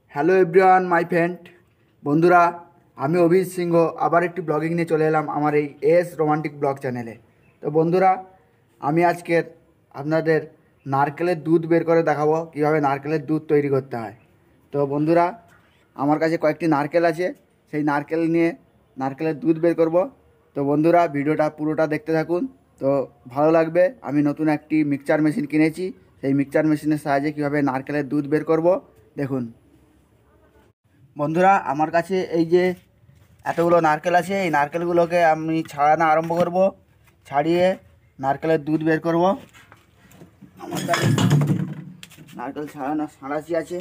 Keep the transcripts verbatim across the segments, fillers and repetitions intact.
Hello everyone my friend বন্ধুরা, আমি অভিজিৎ সিংহ আবার একটি ব্লগিং নিয়ে চলে এলাম আমার এই এস রোমান্টিক ব্লগ চ্যানেলে। তো বন্ধুরা, আমি আজকের আপনাদের নারকেলের দুধ বের করে দেখাবো কীভাবে নারকেলের দুধ তৈরি করতে হয়। তো বন্ধুরা, আমার কাছে কয়েকটি নারকেল আছে, সেই নারকেল নিয়ে নারকেলের দুধ বের করব। তো বন্ধুরা, ভিডিওটা পুরোটা দেখতে থাকুন, তো ভালো লাগবে। আমি নতুন একটি মিক্সচার মেশিন কিনেছি, সেই মিক্সচার মেশিনের সাহায্যে কীভাবে নারকেলের দুধ বের করব দেখুন। বন্ধুরা, আমার কাছে এই যে এতগুলো নারকেল আছে, এই নারকেলগুলোকে আমি ছাড়ানো আরম্ভ করব। ছাড়িয়ে নারকেলের দুধ বের করব। আমার কাছে নারকেল ছাড়ানো সাঁড়াশি আছে,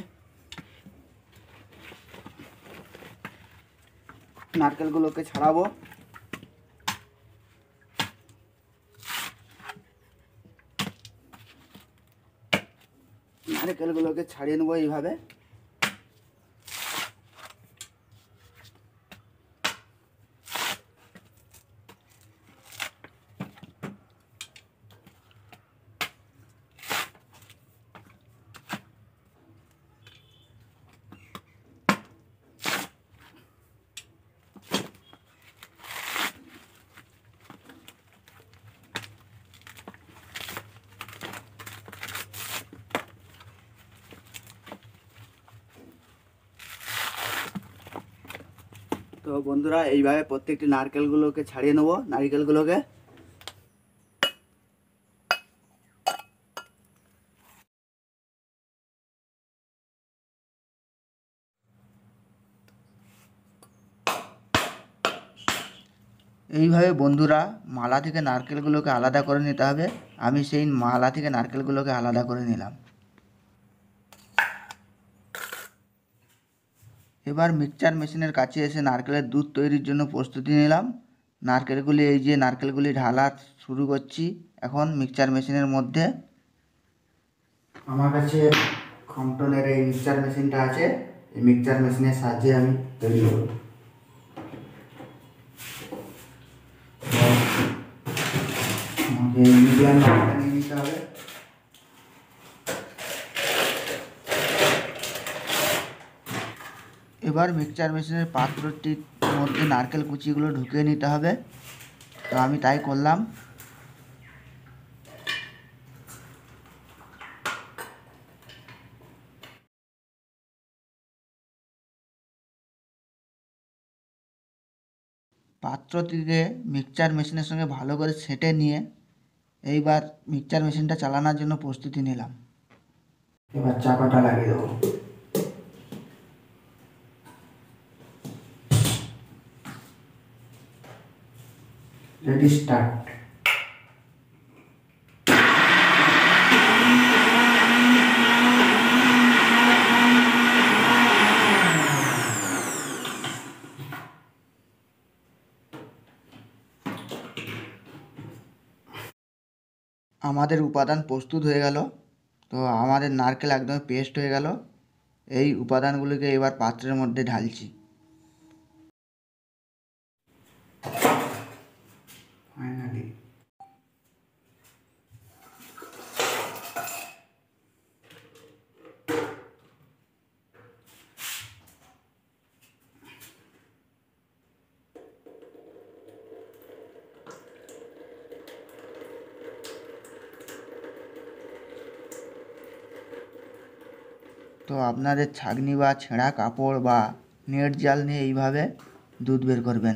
নারকেলগুলোকে ছাড়াবো। নারকেলগুলোকে ছাড়িয়ে নেবো এইভাবে। তো বন্ধুরা, এইভাবে প্রত্যেকটি নারকেলগুলোকে ছাড়িয়ে নেবো। নারকেলগুলোকে এইভাবে বন্ধুরা মালা থেকে নারকেলগুলোকে আলাদা করে নিতে হবে। আমি সেই মালা থেকে নারকেলগুলোকে আলাদা করে নিলাম। এবার মিক্সচার মেশিনের কাছে এসে নারকেলের দুধ তৈরির জন্য প্রস্তুতি নিলাম। নারকেলগুলি এই যে নারকেলগুলি ঢালা শুরু করছি এখন মিক্সচার মেশিনের মধ্যে। আমার কাছে কম্পটনের এই মিক্সচার মেশিনটা আছে, এই মিক্সচার মেশিনের সাহায্যে আমি তৈরি করব। আমাকে মিডিয়াম নাড়াটা নিয়ে নিতে হবে। এবার মিক্সচার মেশিনের পাত্রটির মধ্যে নারকেল কুচিগুলো ঢুকিয়ে নিতে হবে। তো আমি তাই করলাম। পাত্রটিকে মিক্সচার মেশিনের সঙ্গে ভালো করে সেঁটে নিয়ে এইবার মিক্সচার মেশিনটা চালানোর জন্য প্রস্তুতি নিলাম। এবার চাকাটা লাগিয়ে দেবো। Ready, start. আমাদের উপাদান প্রস্তুত হয়ে গেল। তো আমাদের নারকেল একদম পেস্ট হয়ে গেল। এই উপাদানগুলিকে এবার পাত্রের মধ্যে ঢালছি। ফাইনালি তো আপনাদের ছাঁকনি বা ছেঁড়া কাপড় বা নেট জাল নিয়ে এইভাবে দুধ বের করবেন।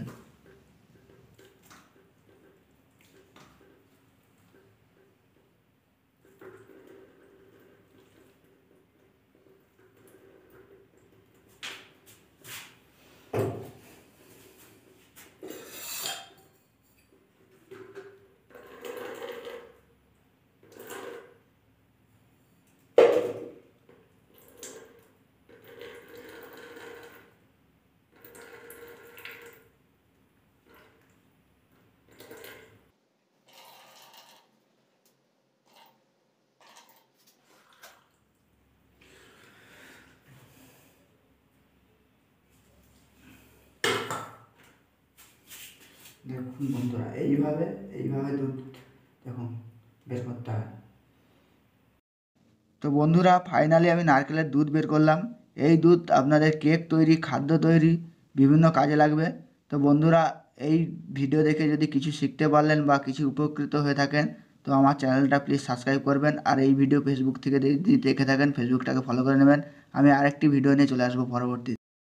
দেখুন বন্ধুরা, এইভাবে এইভাবে দুধ দেখুন বের করতে হয়। তো বন্ধুরা, ফাইনালি আমি নারকেলের দুধ বের করলাম। এই দুধ আপনাদের কেক তৈরি, খাদ্য তৈরি, বিভিন্ন কাজে লাগবে। তো বন্ধুরা, এই ভিডিও দেখে যদি কিছু শিখতে পারলেন বা কিছু উপকৃত হয়ে থাকেন, তো আমার চ্যানেলটা প্লিজ সাবস্ক্রাইব করবেন। আর এই ভিডিও ফেসবুক থেকে যদি দেখে থাকেন, ফেসবুকটাকে ফলো করে নেবেন। আমি আরেকটি ভিডিও নিয়ে চলে আসবো পরবর্তী।